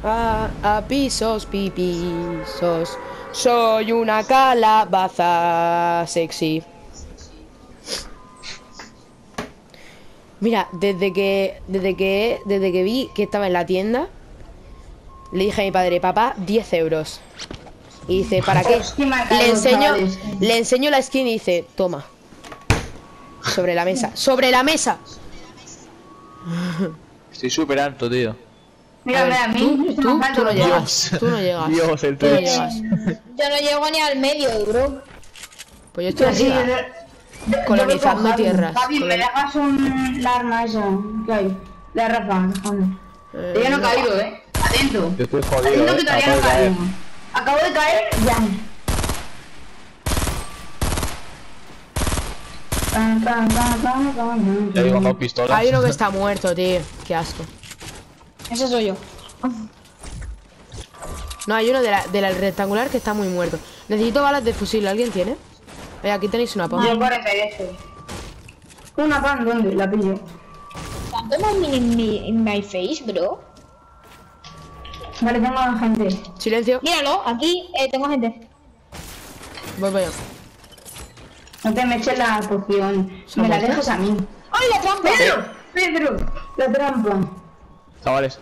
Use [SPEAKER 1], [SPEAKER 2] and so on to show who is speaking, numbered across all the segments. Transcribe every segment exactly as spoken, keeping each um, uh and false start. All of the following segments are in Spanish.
[SPEAKER 1] A, a pisos, pipisos. Soy una calabaza sexy. Mira, desde que, desde que, desde que vi que estaba en la tienda, le dije a mi padre, papá, diez euros. Y dice, ¿para qué? Le enseño, le enseño la skin y dice, toma. Sobre la mesa, sobre la mesa.
[SPEAKER 2] Estoy súper alto, tío.
[SPEAKER 3] Mira, mira, a mí.
[SPEAKER 1] Tú, tú, tú no llegas. Tú no llegas.
[SPEAKER 2] Dios, el
[SPEAKER 1] Tú no
[SPEAKER 2] Twitch.
[SPEAKER 1] llegas.
[SPEAKER 4] Yo no llego ni al medio, bro.
[SPEAKER 1] Pues yo estoy arriba. Colonizando tierras.
[SPEAKER 3] Papi, ¿me dejas un la arma esa? ¿Qué hay? La Rafa, déjame.
[SPEAKER 1] Eh,
[SPEAKER 3] Yo no he
[SPEAKER 1] no.
[SPEAKER 3] caído, eh. Atento.
[SPEAKER 2] Yo estoy jodido,
[SPEAKER 3] Atento
[SPEAKER 2] eh.
[SPEAKER 3] que todavía
[SPEAKER 2] Acabo
[SPEAKER 3] no
[SPEAKER 2] de caer.
[SPEAKER 3] caído. Acabo de caer, ya. Tan, tan, tan, tan, tan,
[SPEAKER 2] Ya digo, con dos pistolas.
[SPEAKER 1] Hay uno que está muerto, tío. Qué asco.
[SPEAKER 4] Ese soy yo.
[SPEAKER 1] No, hay uno de la, de la rectangular que está muy muerto. Necesito balas de fusil. ¿Alguien tiene? Eh, aquí tenéis una papa.
[SPEAKER 3] Yo por eso. Una pan, ¿dónde? La pillo.
[SPEAKER 4] ¿Tanto más mini en mi, en my face, bro?
[SPEAKER 3] Vale, tengo a la gente.
[SPEAKER 1] Silencio.
[SPEAKER 4] Míralo, aquí eh, tengo gente.
[SPEAKER 1] Voy para allá.
[SPEAKER 3] No te me eches la poción. Me la dejas a mí.
[SPEAKER 4] ¡Ay, la trampa!
[SPEAKER 3] ¡Pedro! ¡Pedro! La trampa.
[SPEAKER 2] Chavales.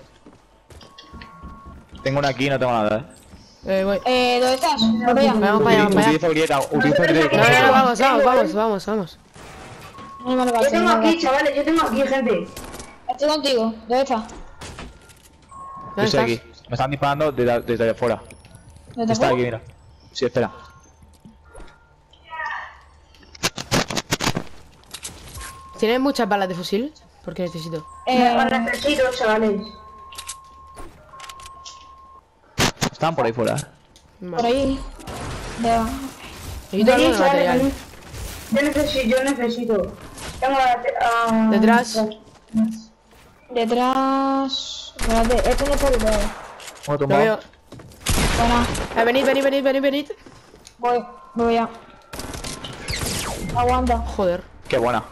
[SPEAKER 2] Tengo una aquí y no tengo nada, eh.
[SPEAKER 1] Eh, voy.
[SPEAKER 4] Eh, ¿dónde estás? Voy para allá.
[SPEAKER 1] Vamos para allá, vamos para allá.
[SPEAKER 2] Utilizo grieta, utilizo grieta.
[SPEAKER 1] No, no, no, vamos, vamos, vamos, vamos, vamos.
[SPEAKER 4] No me lo
[SPEAKER 3] Yo
[SPEAKER 4] pases,
[SPEAKER 3] tengo
[SPEAKER 4] no me lo
[SPEAKER 3] aquí,
[SPEAKER 4] pases.
[SPEAKER 3] chavales, yo tengo aquí gente.
[SPEAKER 4] Estoy contigo. ¿Dónde estás?
[SPEAKER 2] Yo
[SPEAKER 1] ¿Dónde
[SPEAKER 2] estoy
[SPEAKER 1] estás?
[SPEAKER 2] aquí. Me están disparando desde, desde afuera.
[SPEAKER 4] ¿Dónde
[SPEAKER 2] Está
[SPEAKER 4] estás?
[SPEAKER 2] aquí, mira. Sí, espera.
[SPEAKER 1] ¿Tienes muchas balas de fusil? Porque necesito.
[SPEAKER 4] Eh,
[SPEAKER 3] Os necesito, chavales.
[SPEAKER 2] Están por ahí fuera. eh.
[SPEAKER 4] por
[SPEAKER 1] Vale.
[SPEAKER 4] ahí. Ya.
[SPEAKER 1] Necesito algo de
[SPEAKER 3] Venid, chavales,
[SPEAKER 1] material.
[SPEAKER 3] venid. Yo necesito, yo necesito. Tengo la... ah,
[SPEAKER 1] Detrás.
[SPEAKER 4] Detrás. Espérate, esto no está ubicado.
[SPEAKER 2] Uno
[SPEAKER 1] Lo
[SPEAKER 2] tumbado.
[SPEAKER 1] veo.
[SPEAKER 4] Bueno,
[SPEAKER 1] Eh, venid, venid, venid, venid, venid.
[SPEAKER 4] voy, voy ya. Aguanta.
[SPEAKER 1] Joder.
[SPEAKER 2] Qué buena.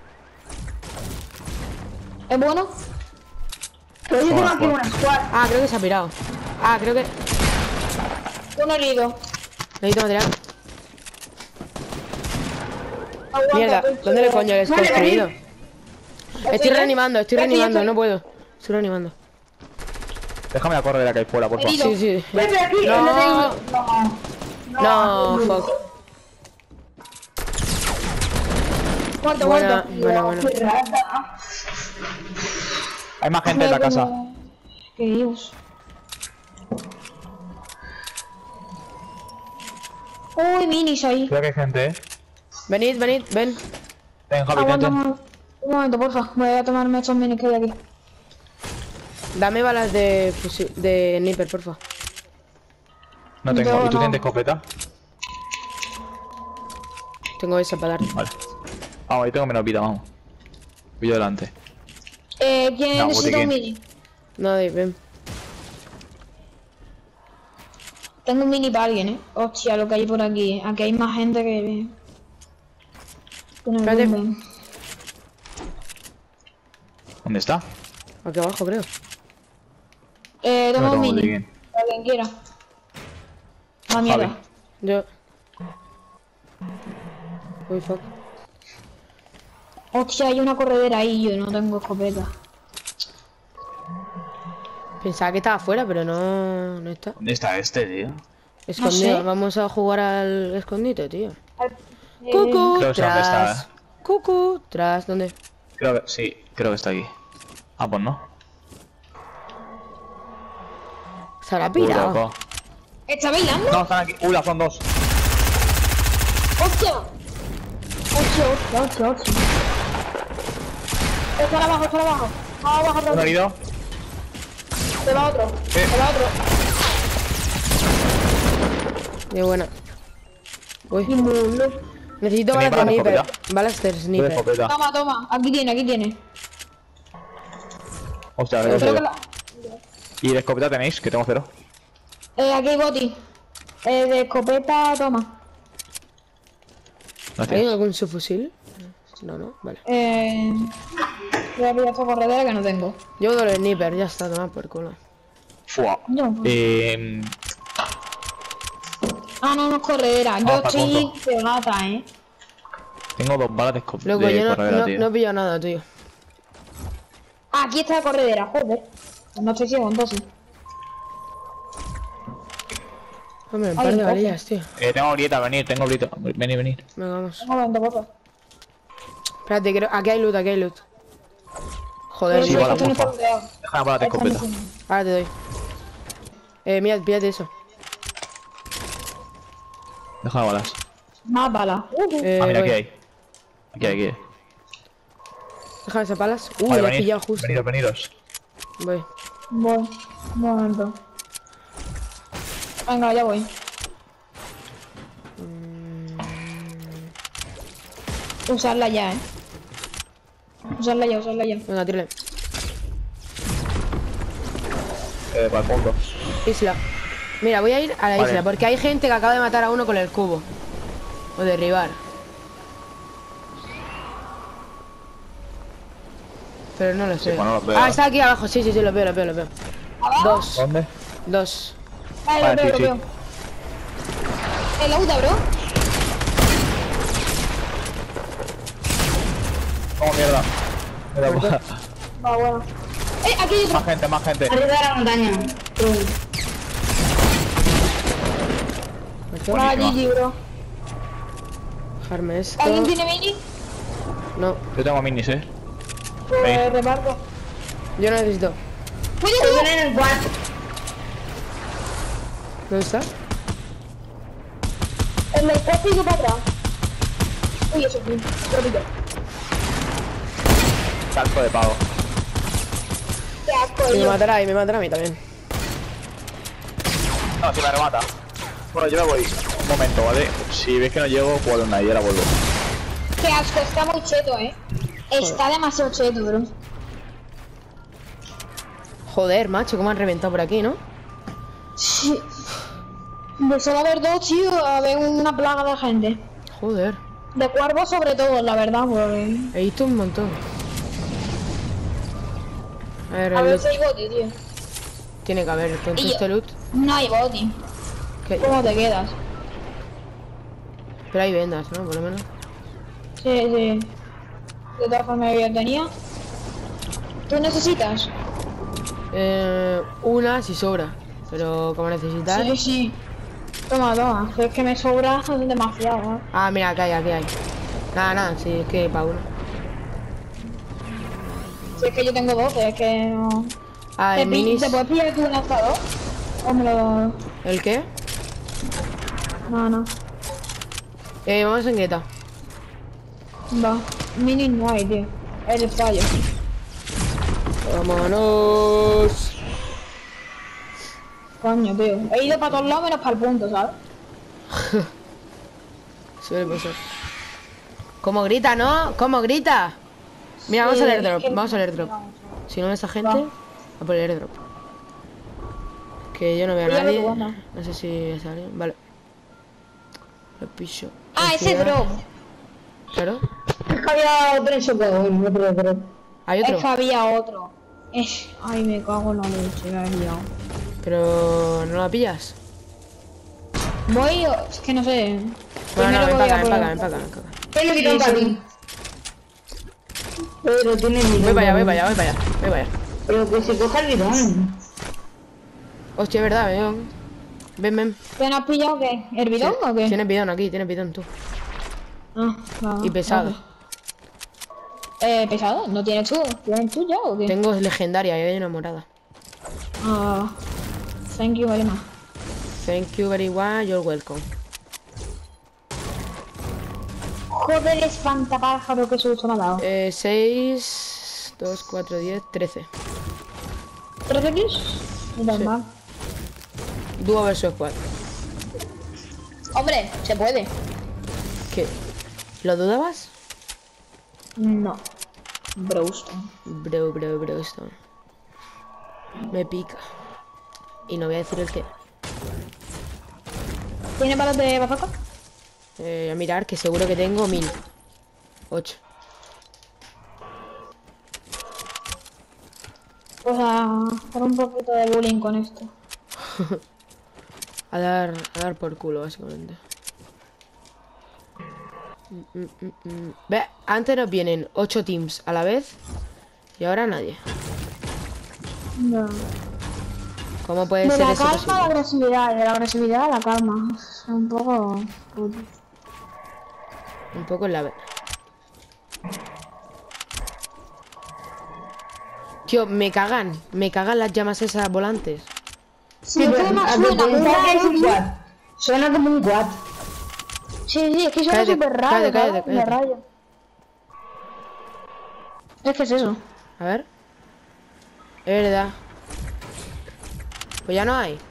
[SPEAKER 4] ¿Es bueno?
[SPEAKER 3] Pero yo tengo
[SPEAKER 2] Toma,
[SPEAKER 3] aquí
[SPEAKER 2] pues.
[SPEAKER 3] una squad.
[SPEAKER 1] Ah, creo que se ha pirado. Ah, creo que...
[SPEAKER 4] Uno herido.
[SPEAKER 1] Necesito material.
[SPEAKER 4] Aguanta,
[SPEAKER 1] Mierda,
[SPEAKER 4] tú,
[SPEAKER 1] ¿dónde le
[SPEAKER 4] tú.
[SPEAKER 1] coño le he
[SPEAKER 3] Vale,
[SPEAKER 1] construido?
[SPEAKER 3] venid.
[SPEAKER 1] Estoy reanimando, estoy
[SPEAKER 4] Estoy-
[SPEAKER 1] reanimando,
[SPEAKER 4] estoy-
[SPEAKER 1] no puedo. Estoy reanimando.
[SPEAKER 2] Déjame la corredera que hay fuera, por favor.
[SPEAKER 4] Herido.
[SPEAKER 1] Sí, sí.
[SPEAKER 3] Vete aquí,
[SPEAKER 1] No.
[SPEAKER 3] no tengo... No.
[SPEAKER 1] No, fuck.
[SPEAKER 4] Muerto,
[SPEAKER 1] Buena,
[SPEAKER 4] muerto.
[SPEAKER 1] buena, buena.
[SPEAKER 3] Qué rata.
[SPEAKER 2] Hay más gente en la casa.
[SPEAKER 4] ¿Qué dios? Uy, minis ahí.
[SPEAKER 2] Creo que hay gente, eh.
[SPEAKER 1] Venid, venid, ven.
[SPEAKER 2] Ven, Javi,
[SPEAKER 4] Aguanta
[SPEAKER 2] vente.
[SPEAKER 4] un un momento, porfa. Voy a tomarme estos minis que hay aquí.
[SPEAKER 1] Dame balas de fusil, de sniper, porfa.
[SPEAKER 2] No tengo.
[SPEAKER 4] Yo
[SPEAKER 2] ¿Y tú
[SPEAKER 4] no.
[SPEAKER 2] tienes escopeta?
[SPEAKER 1] Tengo esa para dar.
[SPEAKER 2] Vale. Vamos, yo tengo menos vida, vamos. Voy yo delante.
[SPEAKER 4] Eh, ¿quién
[SPEAKER 2] No,
[SPEAKER 4] necesita un
[SPEAKER 2] botiquín.
[SPEAKER 4] mini?
[SPEAKER 1] Nadie, ven.
[SPEAKER 4] Tengo un mini para alguien, eh. Hostia, lo que hay por aquí. Aquí hay más gente que... Con el
[SPEAKER 1] Espérate.
[SPEAKER 4] boom.
[SPEAKER 2] ¿Dónde está?
[SPEAKER 1] Aquí abajo, creo.
[SPEAKER 4] Eh,
[SPEAKER 2] No
[SPEAKER 4] toma un
[SPEAKER 2] tengo
[SPEAKER 4] mini.
[SPEAKER 2] botiquín.
[SPEAKER 4] Para quien quiera. Ah, mierda.
[SPEAKER 2] Javi.
[SPEAKER 1] Yo. Uy, fuck.
[SPEAKER 4] Hostia, hay una corredera ahí. Yo no tengo escopeta.
[SPEAKER 1] Pensaba que estaba afuera, pero no, no está.
[SPEAKER 2] ¿Dónde está este, tío?
[SPEAKER 1] Escondido.
[SPEAKER 4] sé.
[SPEAKER 1] Vamos a jugar al escondite, tío.
[SPEAKER 4] Eh,
[SPEAKER 1] Cucu,
[SPEAKER 2] Creo que sé dónde está,
[SPEAKER 1] tras. Cucu, tras. ¿Dónde?
[SPEAKER 2] Creo que sí, creo que está aquí. Ah, pues no.
[SPEAKER 1] Se habrá
[SPEAKER 2] Uh,
[SPEAKER 1] pirado.
[SPEAKER 2] loco.
[SPEAKER 4] ¿Está bailando?
[SPEAKER 2] No, están aquí. Uy, la son dos.
[SPEAKER 4] ¡Hostia! ¡Hostia, hostia, hostia, hostia! Está abajo, está abajo. Vamos abajo otra
[SPEAKER 2] Uno
[SPEAKER 4] vez.
[SPEAKER 2] herido.
[SPEAKER 4] Se va otro.
[SPEAKER 2] Eh.
[SPEAKER 4] Se va otro.
[SPEAKER 1] Qué buena. Uy.
[SPEAKER 4] Y mulo.
[SPEAKER 1] Necesito
[SPEAKER 2] ¿Tenéis
[SPEAKER 1] balas de
[SPEAKER 2] balas de
[SPEAKER 1] sniper. Balas de
[SPEAKER 2] Voy de
[SPEAKER 1] sniper.
[SPEAKER 2] escopeta.
[SPEAKER 4] Toma, toma. Aquí tiene, aquí tiene.
[SPEAKER 2] Hostia,
[SPEAKER 4] Creo
[SPEAKER 2] creo
[SPEAKER 4] que
[SPEAKER 2] que...
[SPEAKER 4] la...
[SPEAKER 2] ¿Y de escopeta tenéis? Que tengo cero.
[SPEAKER 4] Eh, aquí hay boti. Eh, de escopeta, toma.
[SPEAKER 1] ¿Hay
[SPEAKER 2] Gracias.
[SPEAKER 1] algún subfusil? No, no, vale.
[SPEAKER 4] Eh... Voy a pillar esta corredera que no tengo.
[SPEAKER 1] Yo doy el sniper, ya está, toma por culo.
[SPEAKER 2] Fua.
[SPEAKER 4] No.
[SPEAKER 2] Eh,
[SPEAKER 4] Ah, no, no es corredera. Yo
[SPEAKER 2] Vamos,
[SPEAKER 4] estoy
[SPEAKER 2] Paco.
[SPEAKER 4] pegada, eh.
[SPEAKER 2] tengo dos balas de, esco-
[SPEAKER 1] Loco,
[SPEAKER 2] de
[SPEAKER 1] yo no,
[SPEAKER 2] corredera,
[SPEAKER 1] no,
[SPEAKER 2] tío.
[SPEAKER 1] no he pillado nada, tío.
[SPEAKER 4] Ah, aquí está la corredera, joder. No estoy ciego, entonces.
[SPEAKER 1] Hombre, un
[SPEAKER 4] Ay,
[SPEAKER 1] par de
[SPEAKER 4] entonces.
[SPEAKER 1] valillas, tío.
[SPEAKER 2] Eh, tengo grieta, venir, tengo grieta. Venid, venid.
[SPEAKER 1] Venga, vamos.
[SPEAKER 4] Tengo veinte botas.
[SPEAKER 1] Espérate, creo... aquí hay loot, aquí hay loot. Joder,
[SPEAKER 4] Pero
[SPEAKER 2] Sí,
[SPEAKER 4] sí,
[SPEAKER 1] tío.
[SPEAKER 2] vale,
[SPEAKER 4] esto no está
[SPEAKER 2] porfa.
[SPEAKER 4] looteado.
[SPEAKER 2] Deja la bala de
[SPEAKER 4] Esto no
[SPEAKER 2] escopeta.
[SPEAKER 4] está-
[SPEAKER 1] Ahora te doy. Eh, mira, píllate eso.
[SPEAKER 2] Deja las balas.
[SPEAKER 4] Más balas. Uh, uh.
[SPEAKER 1] Eh,
[SPEAKER 2] Ah, mira,
[SPEAKER 1] voy.
[SPEAKER 2] aquí hay. Aquí hay, aquí hay.
[SPEAKER 1] Déjame esas palas. Uy,
[SPEAKER 2] Vale,
[SPEAKER 1] la he
[SPEAKER 2] venid,
[SPEAKER 1] pillado justo.
[SPEAKER 2] Venidos, venidos.
[SPEAKER 1] Voy.
[SPEAKER 4] Voy. Un momento. Venga, ya voy. Usarla ya, eh. Usarla ya, usarla ya.
[SPEAKER 1] Venga, tírale.
[SPEAKER 2] Eh, para el fondo.
[SPEAKER 1] Isla. Mira, voy a ir a la
[SPEAKER 2] Vale.
[SPEAKER 1] isla, porque hay gente que acaba de matar a uno con el cubo. O derribar. Pero no lo sé.
[SPEAKER 2] pues no los veo,
[SPEAKER 1] Ah,
[SPEAKER 2] ¿eh?
[SPEAKER 1] está aquí abajo. Sí, sí, sí, lo veo, lo veo, lo veo. Dos.
[SPEAKER 2] ¿Dónde?
[SPEAKER 1] Dos.
[SPEAKER 4] Vale,
[SPEAKER 2] Vale,
[SPEAKER 4] lo veo,
[SPEAKER 2] sí,
[SPEAKER 4] lo
[SPEAKER 2] sí.
[SPEAKER 4] veo. El auto, bro.
[SPEAKER 2] Oh, mierda. Mira, va.
[SPEAKER 4] Va, bueno. Eh, aquí hay otro.
[SPEAKER 2] Más gente, más gente.
[SPEAKER 3] Arriba de la montaña.
[SPEAKER 1] Muerto.
[SPEAKER 4] Ah,
[SPEAKER 2] Buenísima.
[SPEAKER 4] G G, bro.
[SPEAKER 1] Dejarme esto.
[SPEAKER 4] ¿Alguien tiene mini?
[SPEAKER 1] No,
[SPEAKER 2] Yo tengo minis, eh.
[SPEAKER 4] Pues
[SPEAKER 2] Ven.
[SPEAKER 4] reparto.
[SPEAKER 1] yo no necesito.
[SPEAKER 4] ¡Cuidado!
[SPEAKER 3] Uno en el cuarto.
[SPEAKER 1] ¿Dónde está?
[SPEAKER 4] En el coche y yo para atrás. Uy, eso sí. Lo pillo.
[SPEAKER 2] Salto de pavo.
[SPEAKER 4] Qué asco,
[SPEAKER 1] Y me
[SPEAKER 4] yo.
[SPEAKER 1] matará, y me matará a mí también.
[SPEAKER 2] No, si me remata. Bueno, yo me voy. Un momento, ¿vale? Si ves que no llego, puedo una y ahora vuelvo.
[SPEAKER 4] Qué asco, está muy cheto, eh. Está demasiado cheto, bro.
[SPEAKER 1] Joder, macho, cómo han reventado por aquí, ¿no?
[SPEAKER 4] Sí. De solo haber dos, tío, a ver una plaga de gente.
[SPEAKER 1] Joder.
[SPEAKER 4] De cuervos sobre todo, la verdad, porque...
[SPEAKER 1] He visto un montón. A ver,
[SPEAKER 4] A
[SPEAKER 1] el
[SPEAKER 4] ver
[SPEAKER 1] loot.
[SPEAKER 4] si hay boti, tío.
[SPEAKER 1] Tiene que haber. Entonces
[SPEAKER 4] Y yo-
[SPEAKER 1] este loot.
[SPEAKER 4] No hay boti.
[SPEAKER 1] ¿Qué?
[SPEAKER 4] ¿Cómo te quedas?
[SPEAKER 1] Pero hay vendas, ¿no? Por lo menos.
[SPEAKER 4] Sí, sí. De todas formas, yo tenía. ¿Tú necesitas?
[SPEAKER 1] Eh, una si sobra. Pero como necesitas.
[SPEAKER 4] Sí, sí. Toma, toma. Es que me sobra demasiado, ¿eh?
[SPEAKER 1] Ah, mira, aquí hay, aquí hay. Nada, nada, sí, es que para uno.
[SPEAKER 4] Si es que yo tengo doce, es que no...
[SPEAKER 1] Ah,
[SPEAKER 4] ¿Te,
[SPEAKER 1] el
[SPEAKER 4] pi-
[SPEAKER 1] minis.
[SPEAKER 4] ¿Te puedes pillar tú un lanzador? ¿O me lo...?
[SPEAKER 1] ¿El qué?
[SPEAKER 4] No, no.
[SPEAKER 1] Eh, vamos en Greta.
[SPEAKER 4] Va. Mini no hay, tío. Es el fallo.
[SPEAKER 1] Vámonos.
[SPEAKER 4] Coño, tío. He ido para todos lados menos para el punto, ¿sabes?
[SPEAKER 1] Suele pasar. ¿Cómo grita, no? ¿Cómo grita? Mira, vamos
[SPEAKER 4] Sí,
[SPEAKER 1] al
[SPEAKER 4] es
[SPEAKER 1] airdrop,
[SPEAKER 4] que-
[SPEAKER 1] vamos al airdrop. Si no ves a gente,
[SPEAKER 4] Va.
[SPEAKER 1] a por el airdrop. Que yo no veo a
[SPEAKER 4] Píllalo
[SPEAKER 1] nadie.
[SPEAKER 4] tú, anda.
[SPEAKER 1] No sé si sale. Vale. Lo pillo.
[SPEAKER 4] Ah, ese
[SPEAKER 1] Velocidad.
[SPEAKER 4] drop.
[SPEAKER 1] Claro.
[SPEAKER 3] Es que había otro en su juego, otro, otro.
[SPEAKER 1] Hay
[SPEAKER 4] Es que
[SPEAKER 1] otro.
[SPEAKER 4] había otro. Es... Ay, me cago en la leche, la he liado.
[SPEAKER 1] Pero no la pillas.
[SPEAKER 4] Voy o... Es que no sé.
[SPEAKER 1] Bueno, no, ven
[SPEAKER 4] Primero voy
[SPEAKER 1] para
[SPEAKER 4] a
[SPEAKER 1] acá, ven
[SPEAKER 4] por
[SPEAKER 1] para acá,
[SPEAKER 4] el-
[SPEAKER 1] ven para acá, ven para acá.
[SPEAKER 3] Tiene bidón
[SPEAKER 4] Sí,
[SPEAKER 3] para
[SPEAKER 4] sí.
[SPEAKER 3] ti. Pero tiene bidón.
[SPEAKER 1] Voy para allá, voy para allá, voy para allá, voy para allá.
[SPEAKER 3] Pero que se coja el bidón.
[SPEAKER 1] Hostia, es verdad, ven. Ven, ven.
[SPEAKER 4] ¿Te has pillado qué? ¿El bidón o qué?
[SPEAKER 1] Tienes bidón aquí, tienes bidón tú.
[SPEAKER 4] Ah, va,
[SPEAKER 1] Y pesado.
[SPEAKER 4] vale. Eh, pesado, ¿no tienes tú? ¿Tienes tú ya o qué?
[SPEAKER 1] Tengo legendaria y hay una morada.
[SPEAKER 4] Ah, thank you very much.
[SPEAKER 1] Thank you very much, you're welcome.
[SPEAKER 4] Joder, espantapájaro, qué susto me ha dado.
[SPEAKER 1] Eh, seis, dos, cuatro, diez, trece.
[SPEAKER 4] ¿Trece kills? Normal.
[SPEAKER 1] Dúo versus squad.
[SPEAKER 4] Hombre, se puede.
[SPEAKER 1] ¿Qué? ¿Lo dudabas?
[SPEAKER 4] No. Browston.
[SPEAKER 1] Bro, bro, bro, esto. Me pica. Y no voy a decir el qué.
[SPEAKER 4] ¿Tiene balas de bazooka?
[SPEAKER 1] Eh, a mirar, que seguro que tengo mil. Ocho.
[SPEAKER 4] Pues a hacer un poquito de bullying con esto.
[SPEAKER 1] A dar, a dar por culo, básicamente. Mm, mm, mm, mm. Ve, antes nos vienen ocho teams a la vez y ahora nadie.
[SPEAKER 4] No.
[SPEAKER 1] ¿Cómo puede
[SPEAKER 4] De
[SPEAKER 1] ser
[SPEAKER 4] la
[SPEAKER 1] eso
[SPEAKER 4] calma a la
[SPEAKER 1] posible?
[SPEAKER 4] agresividad, de la agresividad a la calma. Es un poco...
[SPEAKER 1] Un poco en la vez. Tío, me cagan, me cagan las llamas esas volantes.
[SPEAKER 4] Sí, es que además suena
[SPEAKER 3] Suena
[SPEAKER 4] muy raro.
[SPEAKER 3] un quad. Suena como un quad.
[SPEAKER 4] Sí, sí, es que suena
[SPEAKER 1] Cállate,
[SPEAKER 4] súper raro,
[SPEAKER 1] cállate, cállate,
[SPEAKER 4] ¿no? Me
[SPEAKER 1] cállate.
[SPEAKER 4] rayo. Es que es eso.
[SPEAKER 1] A ver. Es verdad. Pues ya no hay.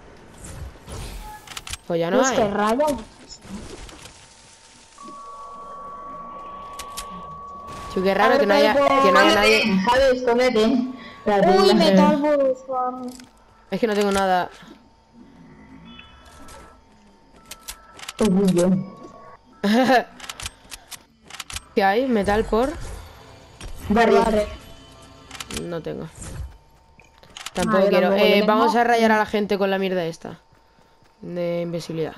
[SPEAKER 1] Pues ya no
[SPEAKER 4] es que
[SPEAKER 1] hay.
[SPEAKER 4] raya.
[SPEAKER 1] Tío, qué raro que no haya, que no haya nadie.
[SPEAKER 3] Javi, escóndete. La
[SPEAKER 4] Uy,
[SPEAKER 3] tienda.
[SPEAKER 4] metal por...
[SPEAKER 1] Es que no tengo nada.
[SPEAKER 3] Orgullo.
[SPEAKER 1] ¿Qué hay? Metal por...
[SPEAKER 3] Barrio.
[SPEAKER 1] No tengo. Tampoco
[SPEAKER 4] Ah, yo
[SPEAKER 1] quiero.
[SPEAKER 4] tampoco lo
[SPEAKER 1] Eh,
[SPEAKER 4] tengo.
[SPEAKER 1] vamos a rayar a la gente con la mierda esta. De invisibilidad.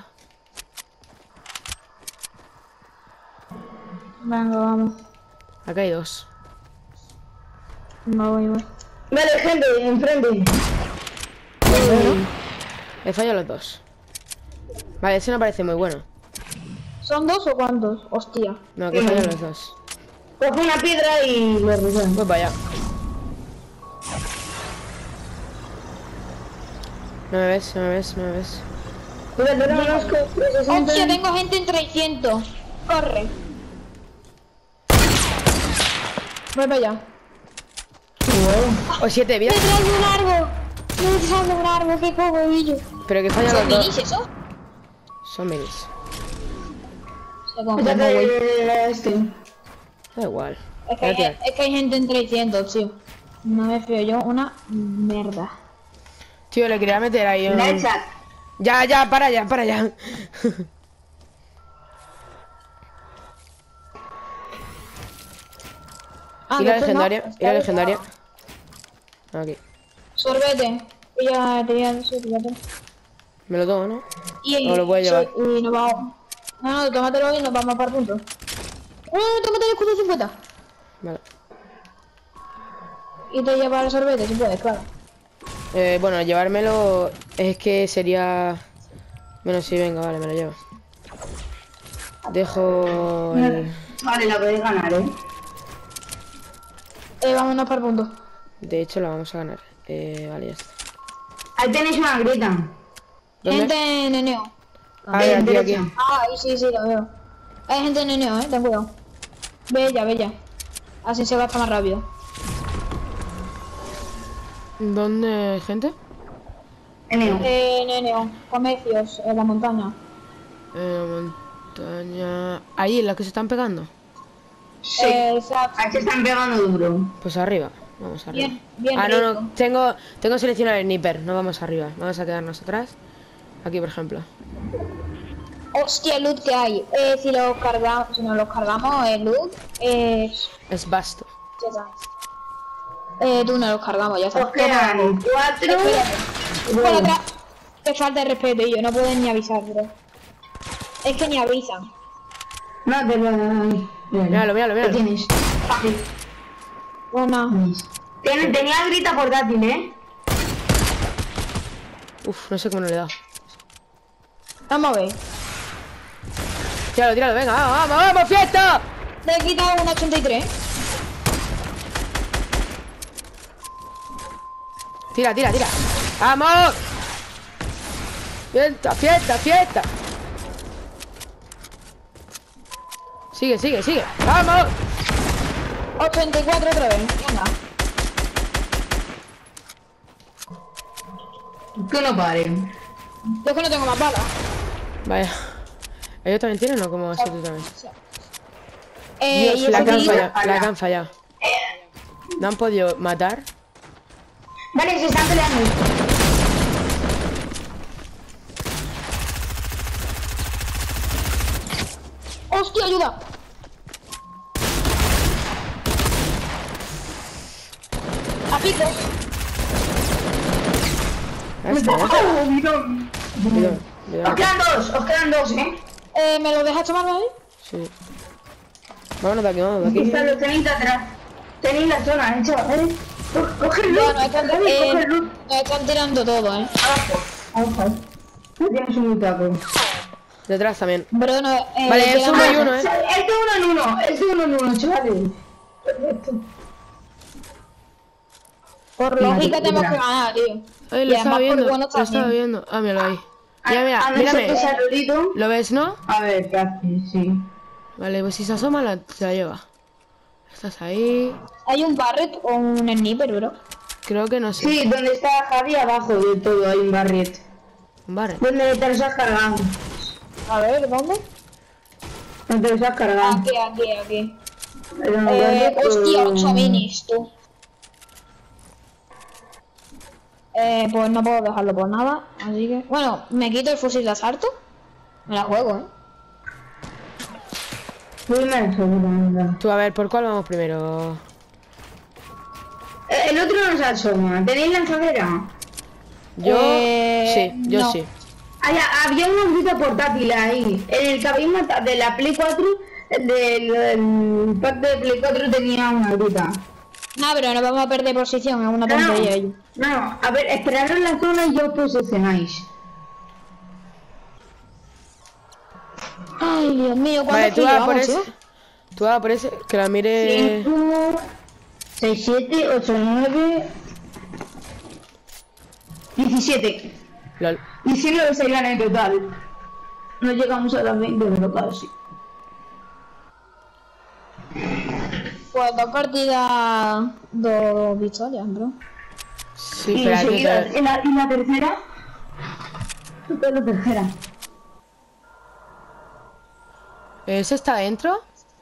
[SPEAKER 4] Venga, vamos.
[SPEAKER 1] Acá hay dos.
[SPEAKER 4] No voy, voy.
[SPEAKER 3] Vale, gente, enfrente.
[SPEAKER 1] He fallado los dos. Vale, ese no parece muy bueno.
[SPEAKER 4] ¿Son dos o cuántos? Hostia.
[SPEAKER 1] No, que he fallado los dos.
[SPEAKER 3] Coge una piedra y lo resuelve.
[SPEAKER 1] Pues vaya. No me ves, no me ves, no me ves.
[SPEAKER 3] Mira, tenemos
[SPEAKER 4] Hostia, tengo gente en trescientos. Corre. Voy para allá.
[SPEAKER 1] O siete de vida.
[SPEAKER 4] ¡Detrás de un árbol! ¡Detrás de un árbol! ¡Qué cogollo!
[SPEAKER 1] Pero que falla
[SPEAKER 4] ¿Son
[SPEAKER 1] los
[SPEAKER 4] minis
[SPEAKER 1] dos.
[SPEAKER 4] eso?
[SPEAKER 1] Son minis.
[SPEAKER 4] Se confirmó, güey.
[SPEAKER 3] Este.
[SPEAKER 1] Da igual.
[SPEAKER 4] Es que,
[SPEAKER 1] Voy a
[SPEAKER 4] hay,
[SPEAKER 1] tirar.
[SPEAKER 4] es que hay gente en trescientos, tío. No me fío yo una mierda.
[SPEAKER 1] Tío, le quería meter ahí un...
[SPEAKER 3] Night chat.
[SPEAKER 1] Ya, ya, para allá, para allá.
[SPEAKER 4] Ah,
[SPEAKER 1] y la
[SPEAKER 4] que esto
[SPEAKER 1] legendaria,
[SPEAKER 4] no,
[SPEAKER 1] y la
[SPEAKER 4] está
[SPEAKER 1] legendaria.
[SPEAKER 4] bien.
[SPEAKER 1] Aquí.
[SPEAKER 4] Sorbete. Pilla, pilla, sí, píllate.
[SPEAKER 1] Me lo tomo, ¿no?
[SPEAKER 4] Y,
[SPEAKER 1] O lo voy a llevar.
[SPEAKER 4] sí, y nos vamos. No, no, tómatelo y nos vamos para el punto. No, no, tómate el escudo cincuenta.
[SPEAKER 1] Vale.
[SPEAKER 4] Y te llevas el sorbete, si puedes, claro.
[SPEAKER 1] Eh, bueno, llevármelo es que sería... Bueno, sí, venga, vale, me lo llevo. Dejo el...
[SPEAKER 3] Vale, la podéis ganar, eh.
[SPEAKER 4] Eh, vámonos para el punto.
[SPEAKER 1] De hecho, la vamos a ganar. Eh, vale, ya está.
[SPEAKER 3] Ahí tenéis una grita.
[SPEAKER 1] ¿Dónde?
[SPEAKER 4] Gente en eneo.
[SPEAKER 1] Ah, aquí, aquí, aquí.
[SPEAKER 4] Ah, ahí sí, sí, lo veo. Hay gente en eneo, eh, ten cuidado. Bella, bella. Así se gasta más rápido.
[SPEAKER 1] ¿Dónde hay gente?
[SPEAKER 3] Eneo.
[SPEAKER 4] Eh, en eneo. Comercios, en la montaña.
[SPEAKER 1] En la montaña... Ahí, en la que se están pegando.
[SPEAKER 3] Sí.
[SPEAKER 4] Eh, exacto.
[SPEAKER 3] Ahí se están pegando duro.
[SPEAKER 1] Pues arriba. Vamos arriba.
[SPEAKER 4] Bien, bien
[SPEAKER 1] ah, no,
[SPEAKER 4] rico.
[SPEAKER 1] no. Tengo, tengo seleccionado el sniper. No vamos arriba. Vamos a quedarnos atrás. Aquí, por ejemplo.
[SPEAKER 4] Hostia, el loot que hay. Eh, si lo cargamos, si nos lo cargamos, el loot es...
[SPEAKER 1] Es vasto.
[SPEAKER 4] ya sabes. Eh, tú no los cargamos, ya
[SPEAKER 3] Os
[SPEAKER 4] sabes.
[SPEAKER 3] quedan cuatro.
[SPEAKER 4] Espérate. Por atrás. Qué falta de respeto, y yo no pueden ni avisar, bro. Es que ni avisan.
[SPEAKER 3] No, te lo doy.
[SPEAKER 1] Míralo, míralo,
[SPEAKER 3] ¿Qué
[SPEAKER 1] míralo.
[SPEAKER 3] tienes? Fácil.
[SPEAKER 4] Bueno,
[SPEAKER 3] Ten- Tenía grita portátil, eh.
[SPEAKER 1] Uf, no sé cómo no le he dado.
[SPEAKER 4] vamos a ver.
[SPEAKER 1] Tíralo, tíralo, venga, vamos, vamos, vamos, fiesta.
[SPEAKER 4] Le he quitado un ochenta y tres.
[SPEAKER 1] Tira, tira, tira. ¡Vamos! Fiesta, fiesta, fiesta. Sigue, sigue, sigue. ¡Vamos!
[SPEAKER 4] ochenta y cuatro otra vez. Venga.
[SPEAKER 3] Que no paren.
[SPEAKER 4] Yo es que no tengo más balas.
[SPEAKER 1] Vaya. ¿Ellos también tienen o cómo va a ser tú también?
[SPEAKER 4] Eh,
[SPEAKER 1] Dios,
[SPEAKER 4] y
[SPEAKER 1] la
[SPEAKER 4] eso
[SPEAKER 1] que han
[SPEAKER 4] sí,
[SPEAKER 1] fallado, la que han fallado. ¿No han podido matar?
[SPEAKER 3] Vale, se están peleando.
[SPEAKER 4] ¡Hostia, ayuda! A pico.
[SPEAKER 1] Este,
[SPEAKER 3] ¡Oh, bidón!
[SPEAKER 1] Bidón, bidón.
[SPEAKER 3] Os quedan dos, os quedan dos, ¿eh?
[SPEAKER 4] Eh, ¿me lo dejas tomar ahí?
[SPEAKER 1] Sí. Vámonos de aquí, vámonos de aquí.
[SPEAKER 3] Están los tenéis de atrás. Tenéis la zona, ¿eh, chavales? Co- Coge el
[SPEAKER 4] No,
[SPEAKER 3] loot,
[SPEAKER 4] nos están,
[SPEAKER 3] David,
[SPEAKER 4] eh,
[SPEAKER 3] coge el loot.
[SPEAKER 4] nos están tirando todo, eh.
[SPEAKER 3] Abajo, abajo. No tienes un taco.
[SPEAKER 1] Detrás también.
[SPEAKER 4] Bro, no, eh,
[SPEAKER 1] Vale, es
[SPEAKER 4] tiran-
[SPEAKER 1] uno y uno, eh.
[SPEAKER 3] Es de uno en uno, es de uno en uno, chavales. Perfecto.
[SPEAKER 4] Por
[SPEAKER 3] Mira,
[SPEAKER 4] lógica tenemos
[SPEAKER 3] mira.
[SPEAKER 4] que ganar, tío.
[SPEAKER 1] Ay,
[SPEAKER 4] Y
[SPEAKER 1] lo
[SPEAKER 4] además
[SPEAKER 1] estaba
[SPEAKER 4] por
[SPEAKER 1] viendo,
[SPEAKER 4] bueno
[SPEAKER 1] lo estaba
[SPEAKER 4] también.
[SPEAKER 1] viendo. Ah, míralo ahí. Mira, mira,
[SPEAKER 3] A no ser que
[SPEAKER 1] mírame.
[SPEAKER 3] sea Lorito.
[SPEAKER 1] ¿Lo ves, no?
[SPEAKER 3] A ver, ¿qué haces? Sí.
[SPEAKER 1] Vale, pues si se asoma la, se la lleva. Estás ahí.
[SPEAKER 4] Hay un Barret o un sniper, bro.
[SPEAKER 1] Creo que no sé.
[SPEAKER 3] Sí, donde está Javi, abajo de todo hay un barriet.
[SPEAKER 1] Un barret.
[SPEAKER 3] ¿Dónde te los has cargado?
[SPEAKER 4] A ver, ¿dónde?
[SPEAKER 3] ¿Dónde te los has cargado?
[SPEAKER 4] Aquí, aquí, aquí.
[SPEAKER 3] Era un
[SPEAKER 4] Eh,
[SPEAKER 3] barriet,
[SPEAKER 4] hostia,
[SPEAKER 3] pero-
[SPEAKER 4] ocho minis, tú. Eh, pues no puedo dejarlo por nada, así que... Bueno, me quito el fusil de asalto. Me la juego, eh.
[SPEAKER 3] Primero, seguro.
[SPEAKER 1] Tú, a ver, ¿por cuál vamos primero?
[SPEAKER 3] Eh, El otro no se asoma. ¿Tenéis lanzadera?
[SPEAKER 1] Yo.
[SPEAKER 4] Eh,
[SPEAKER 1] sí, yo
[SPEAKER 4] no.
[SPEAKER 1] sí.
[SPEAKER 3] Ay, había una grita portátil ahí. En el que habéis matado de la Play cuatro, el del el pack de Play cuatro tenía una grita.
[SPEAKER 4] No, pero no vamos a perder posición, es una
[SPEAKER 3] No, no,
[SPEAKER 4] tontería. ello.
[SPEAKER 3] no, a ver, esperad en la zona y yo os posicionáis.
[SPEAKER 4] Ay, Dios mío, ¿cuántos
[SPEAKER 1] Vale, tú
[SPEAKER 4] kills
[SPEAKER 1] vas por
[SPEAKER 4] llevamos,
[SPEAKER 1] ese.
[SPEAKER 4] tío?
[SPEAKER 1] Tú vas por ese. Que la mire.
[SPEAKER 3] cinco, seis, siete, ocho, nueve, diecisiete.
[SPEAKER 1] Lol.
[SPEAKER 3] diecinueve serían en total. No llegamos a las veinte, pero casi.
[SPEAKER 4] Pues dos partidas, dos victorias, bro.
[SPEAKER 1] Sí,
[SPEAKER 3] Y
[SPEAKER 1] espérate,
[SPEAKER 3] enseguida,
[SPEAKER 1] espérate.
[SPEAKER 3] ¿y la, y la tercera? ¿Qué es la tercera?
[SPEAKER 1] ¿Ese está dentro?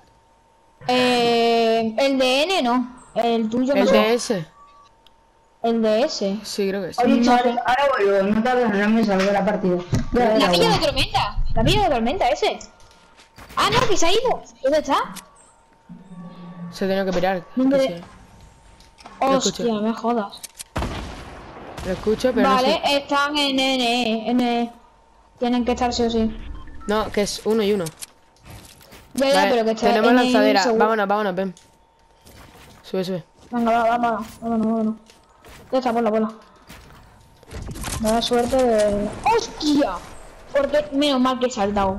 [SPEAKER 4] Eh, el de N no, el tuyo no
[SPEAKER 1] El
[SPEAKER 4] sé.
[SPEAKER 1] de ese.
[SPEAKER 4] El de ese.
[SPEAKER 1] Sí, creo que sí.
[SPEAKER 3] Oye, chavales, ahora vuelvo, no tardes, no me salgo de la partida. Ya,
[SPEAKER 4] La
[SPEAKER 3] ya,
[SPEAKER 4] villa
[SPEAKER 3] ya.
[SPEAKER 4] de tormenta, la villa de tormenta, ese. Ah, no, que se ha ido. ¿Dónde está?
[SPEAKER 1] Se tenía que pirar.
[SPEAKER 4] ¿Dónde?
[SPEAKER 1] que sí. Lo escucho.
[SPEAKER 4] Hostia, no me jodas.
[SPEAKER 1] Lo escucho, pero
[SPEAKER 4] Vale,
[SPEAKER 1] no sé.
[SPEAKER 4] están en N, en tienen que estar sí o sí.
[SPEAKER 1] No, que es uno y uno.
[SPEAKER 4] Ya, ya,
[SPEAKER 1] Vale,
[SPEAKER 4] pero que está
[SPEAKER 1] tenemos
[SPEAKER 4] en
[SPEAKER 1] lanzadera.
[SPEAKER 4] seguro.
[SPEAKER 1] Vámonos, vámonos, ven. Sube, sube.
[SPEAKER 4] Venga, va, vámonos, vámonos, vámonos. Ya está, ponla, ponla. Me da suerte de... ¡Hostia! Porque menos mal que he saltado.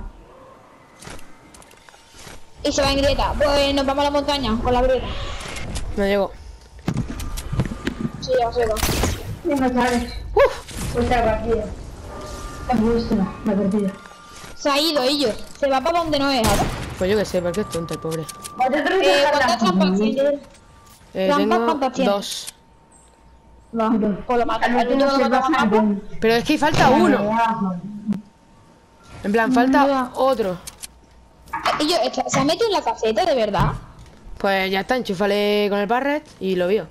[SPEAKER 4] Y se va en grieta. Pues nos vamos a la montaña con la grieta.
[SPEAKER 1] No llego.
[SPEAKER 4] Sí, ya se va.
[SPEAKER 3] Venga, chavales.
[SPEAKER 1] Uf.
[SPEAKER 3] Otra partida. Es vuestra, la partida.
[SPEAKER 4] Se ha ido ellos. Se va para donde no es, ahora.
[SPEAKER 1] Pues yo qué sé, porque es tonto el pobre.
[SPEAKER 3] Vosotros
[SPEAKER 4] Eh,
[SPEAKER 3] dejad
[SPEAKER 4] ¿cuántas
[SPEAKER 3] la
[SPEAKER 4] trampas
[SPEAKER 3] partida.
[SPEAKER 4] tienes?
[SPEAKER 1] Eh,
[SPEAKER 4] ¿Cuántas
[SPEAKER 1] tengo
[SPEAKER 4] trampas tienes?
[SPEAKER 1] dos.
[SPEAKER 4] Va, pues lo mata.
[SPEAKER 3] Al
[SPEAKER 4] El
[SPEAKER 3] último
[SPEAKER 4] último
[SPEAKER 3] se
[SPEAKER 4] lo mata
[SPEAKER 3] baja
[SPEAKER 4] más.
[SPEAKER 3] en-
[SPEAKER 1] Pero es que falta uno. En plan, falta
[SPEAKER 4] Ya.
[SPEAKER 1] otro.
[SPEAKER 4] Ellos, está- ¿se ha metido en la caseta, de verdad?
[SPEAKER 1] Pues ya está, enchúfale con el barret y lo vio.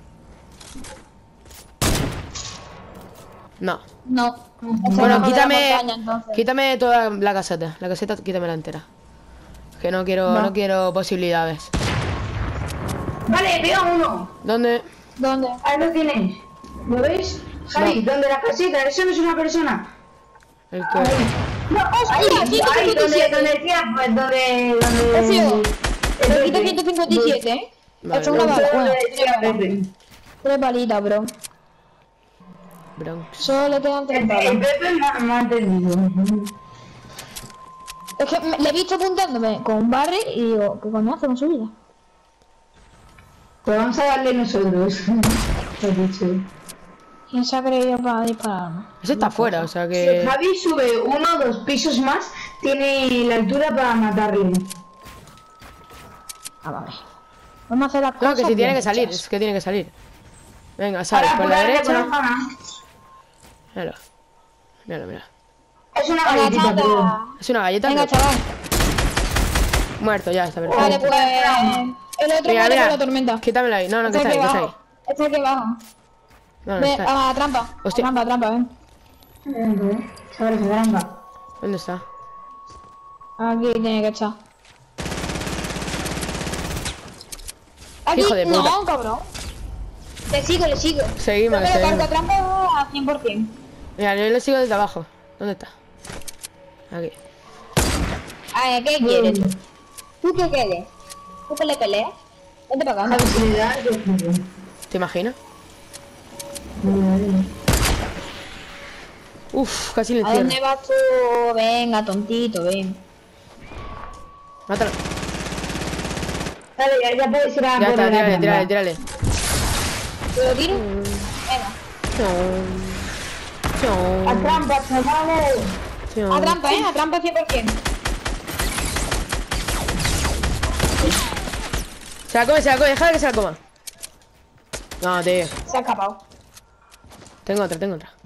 [SPEAKER 1] No.
[SPEAKER 4] No. Está
[SPEAKER 1] Bueno,
[SPEAKER 4] abajo de la
[SPEAKER 1] quítame.
[SPEAKER 4] montaña, entonces.
[SPEAKER 1] Quítame toda la caseta. La caseta, quítamela entera. Que no quiero,
[SPEAKER 4] Va.
[SPEAKER 1] no quiero posibilidades.
[SPEAKER 3] Vale, veo a uno.
[SPEAKER 1] ¿Dónde?
[SPEAKER 4] ¿Dónde?
[SPEAKER 3] Ahí lo tienes. ¿Lo veis? Javi,
[SPEAKER 1] No.
[SPEAKER 3] ¿dónde la casita? Eso no es una persona.
[SPEAKER 1] El que.
[SPEAKER 3] No,
[SPEAKER 4] ¡Hostia!
[SPEAKER 3] ahí, ahí,
[SPEAKER 4] ciento cincuenta y
[SPEAKER 3] donde,
[SPEAKER 4] siete.
[SPEAKER 3] donde decía, pues, donde, donde...
[SPEAKER 4] Recibo.
[SPEAKER 3] el
[SPEAKER 4] Me quito
[SPEAKER 3] Pepe.
[SPEAKER 4] ciento cincuenta y siete, ¿eh?
[SPEAKER 1] Vale,
[SPEAKER 4] Esto es una
[SPEAKER 1] no.
[SPEAKER 4] bala.
[SPEAKER 3] Donde
[SPEAKER 4] Bueno,
[SPEAKER 3] decía
[SPEAKER 4] tres balas.
[SPEAKER 3] Pepe.
[SPEAKER 4] Tres balitas, bro.
[SPEAKER 1] Bronx.
[SPEAKER 4] Solo le quedan tres
[SPEAKER 3] El, el
[SPEAKER 4] balas.
[SPEAKER 3] Pepe me ha- me ha entendido.
[SPEAKER 4] Es que me- le he visto apuntándome con un barre y digo, ¿qué coño hace con su vida?
[SPEAKER 3] Pues vamos a darle nosotros. Lo he dicho.
[SPEAKER 4] ¿Quién se ha creído para dispararme?
[SPEAKER 1] Ese está afuera, o sea
[SPEAKER 3] Si
[SPEAKER 1] que.
[SPEAKER 3] Javi sube uno o dos pisos más, tiene la altura para matarle.
[SPEAKER 4] Ah, vale. Vamos a hacer las cosas
[SPEAKER 1] No, que si tiene
[SPEAKER 4] bien
[SPEAKER 1] que salir,
[SPEAKER 4] hechas.
[SPEAKER 1] es que tiene que salir. Venga, sal
[SPEAKER 3] Para
[SPEAKER 1] por la
[SPEAKER 3] apurarle por
[SPEAKER 1] derecha.
[SPEAKER 3] zona.
[SPEAKER 1] Míralo. Míralo, mira.
[SPEAKER 3] Es una
[SPEAKER 4] Venga,
[SPEAKER 3] galletita, pero...
[SPEAKER 4] chata.
[SPEAKER 1] Es una galleta.
[SPEAKER 4] Venga,
[SPEAKER 1] pero-
[SPEAKER 4] chaval.
[SPEAKER 1] Muerto, ya está perfecto.
[SPEAKER 4] Vale, pues... El otro
[SPEAKER 1] Mira,
[SPEAKER 4] muere
[SPEAKER 1] mira.
[SPEAKER 4] por la tormenta.
[SPEAKER 1] Quítamela ahí. No, no, que
[SPEAKER 4] Está
[SPEAKER 1] está ahí,
[SPEAKER 4] aquí
[SPEAKER 1] que está ahí.
[SPEAKER 4] abajo. Está aquí abajo.
[SPEAKER 1] No, no,
[SPEAKER 4] Ve,
[SPEAKER 1] está ahí.
[SPEAKER 4] a la trampa.
[SPEAKER 1] Hostia.
[SPEAKER 4] Trampa, trampa, ven.
[SPEAKER 3] Sobre su granja.
[SPEAKER 1] ¿Dónde está?
[SPEAKER 4] Aquí tiene que estar. Aquí,
[SPEAKER 1] Hijo de puta.
[SPEAKER 4] no, cabrón. Le sigo, le sigo.
[SPEAKER 1] Seguimos,
[SPEAKER 4] Yo me lo cargo
[SPEAKER 1] seguimos.
[SPEAKER 4] a trampa a cien por cien.
[SPEAKER 1] Mira, yo lo sigo desde abajo. ¿Dónde está? Aquí.
[SPEAKER 4] A ver, ¿qué quieres tú? ¿Tú qué quieres? ¿Tú que le peleas? Vente para acá.
[SPEAKER 3] Habilidad, yo creo.
[SPEAKER 1] ¿Te imaginas?
[SPEAKER 3] Vale.
[SPEAKER 1] Uf, casi le
[SPEAKER 4] ¿A
[SPEAKER 1] encierro.
[SPEAKER 4] dónde vas tú? Venga, tontito, ven.
[SPEAKER 1] Mátalo.
[SPEAKER 3] Vale, ya, ya puedes ir a
[SPEAKER 1] Ya
[SPEAKER 3] por
[SPEAKER 1] está,
[SPEAKER 3] la
[SPEAKER 1] tírale,
[SPEAKER 3] trampa.
[SPEAKER 1] tírale, tírale.
[SPEAKER 4] ¿Te lo tiro? Venga.
[SPEAKER 1] Chon. Chon.
[SPEAKER 3] A trampa, chavales.
[SPEAKER 1] Chon.
[SPEAKER 4] A trampa, ¿eh? A trampa cien por cien.
[SPEAKER 1] Se la come, se la come, déjala que se la coma. No, tío.
[SPEAKER 4] Se ha escapado.
[SPEAKER 1] Tengo otra, tengo otra.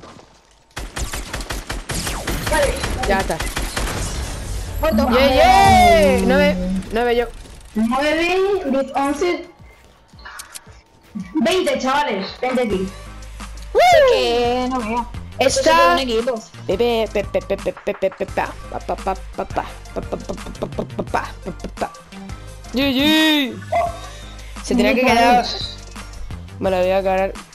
[SPEAKER 3] Vale.
[SPEAKER 1] Ya está.
[SPEAKER 4] Muerto.
[SPEAKER 1] ¡Yeah, yeah! Nueve, nueve yo.
[SPEAKER 3] nueve, diez, once. veinte, chavales. veinte aquí.
[SPEAKER 4] Que no vea.
[SPEAKER 1] Está.
[SPEAKER 4] Un equipo.
[SPEAKER 1] Pepe, pepe, pepe, pepe, pepe, pa, pa, pa, pa, pa, pa, pa, pa, pa, pa, pa, pa, pa, pa, pa. G G. Se tenía que quedar. Me lo voy a acabar.